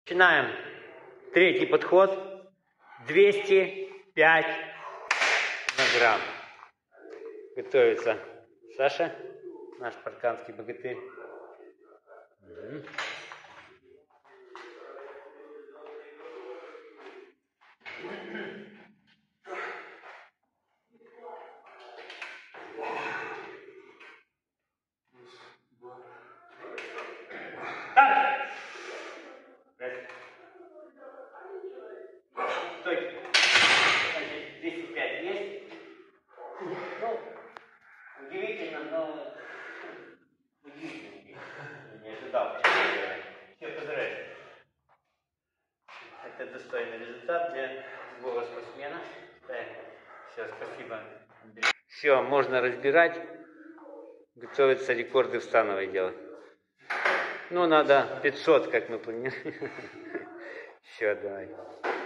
Начинаем третий подход. 205 килограмм. Готовится Саша, наш спартанский богатырь. Стойте. Значит, 205 есть. Ну, удивительно, но удивительно. Не ожидал. Все, поздравляю. Это достойный результат для любого спортсмена. Все, спасибо, Андрей. Все, можно разбирать. Готовятся рекорды в становой делать. Ну, надо 500, как мы планируем. Все, давай.